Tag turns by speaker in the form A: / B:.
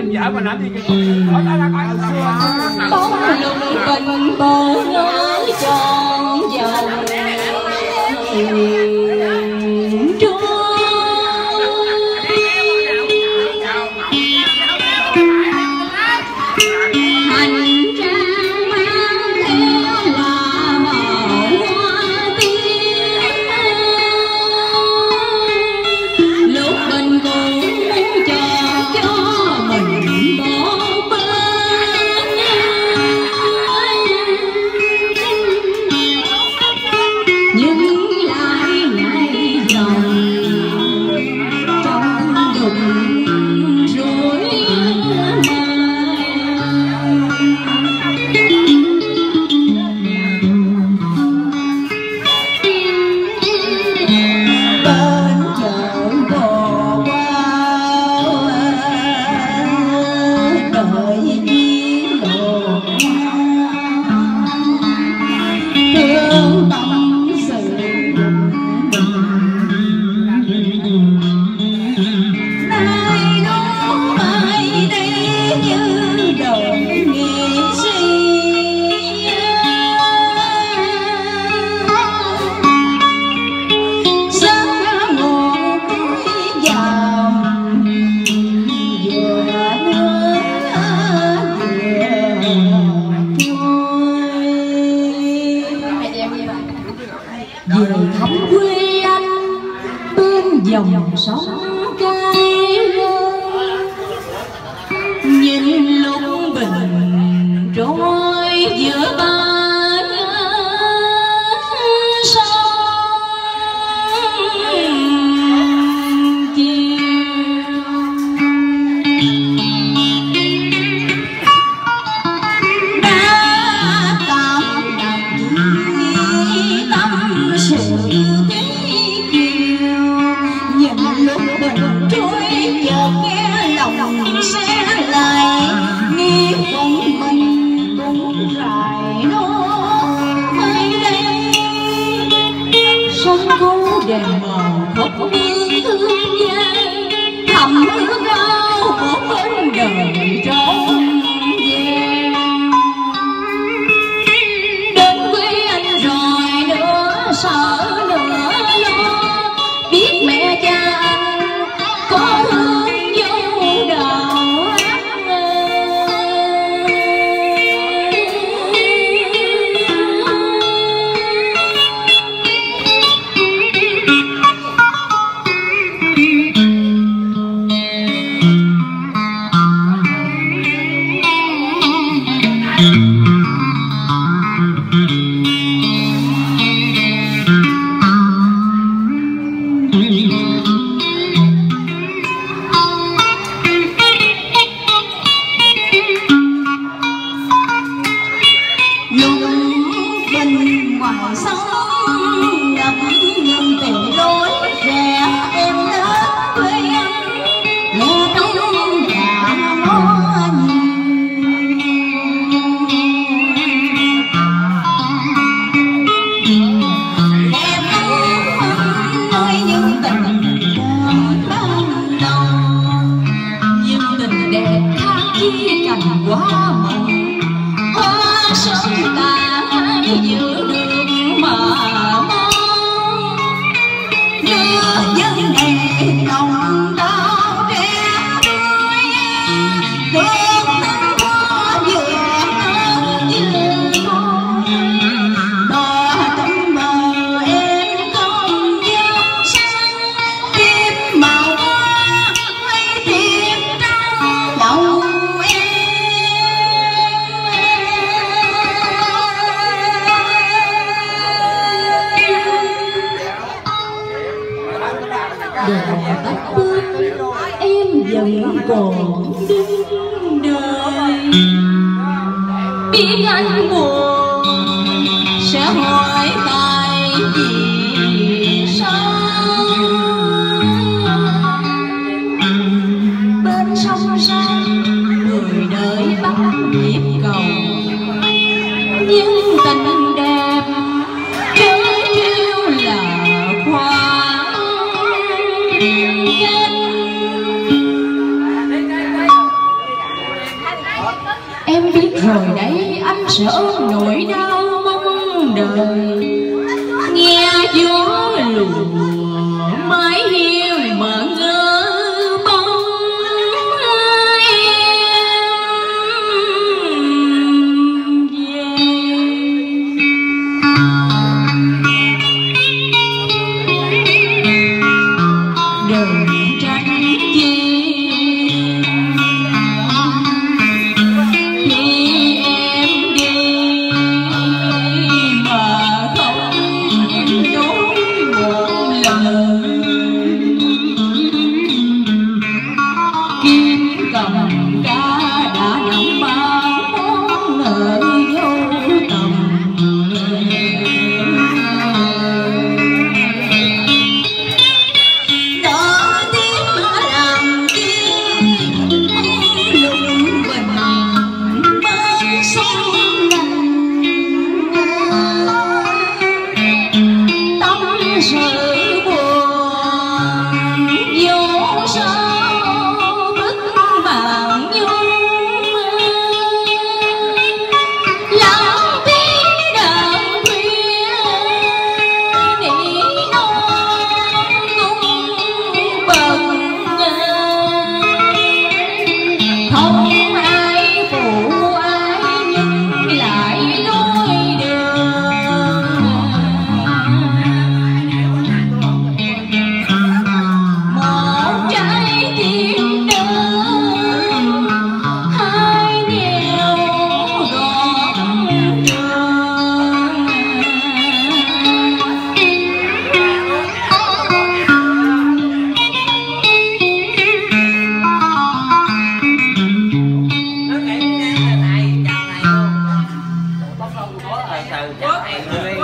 A: tìm vợ mà làm gì kìa. Bóng
B: lục bình bờ ngỡ tròn vòng dòng sông cay nhìn lúc bình trôi giữa ba sông chiều đã tạm đặt tâm sự lúc bình trôi chợt nghe lòng xe lại nghi vấn mình cũng rải nơi đây sông cô đèn màu khóc thương gian thầm hương cao một bên đời trống vàng đến với anh rồi nữa sợ nữa lo biết mẹ cha có hương vô đầu quá mộng hoa sớm ta giữa đường mà mong đưa dân này lòng đau trẻ đuôi đường thân hoa vừa như đò tấm bờ em công giao sáng tim màu hoa hay tim trong lòng tách bước em vẫn còn đứng đời biết anh buồn sẽ hỏi tại vì sao bên sông sang người đợi bắt nhịp cầu nhưng tình đẹp trớ trêu là khoan Em biết rồi đấy, anh sẽ ôm nỗi đau mong đời. Nghe gió lùa mái hiên mà ngơ bóng em về. Đừng trách chi
A: Trời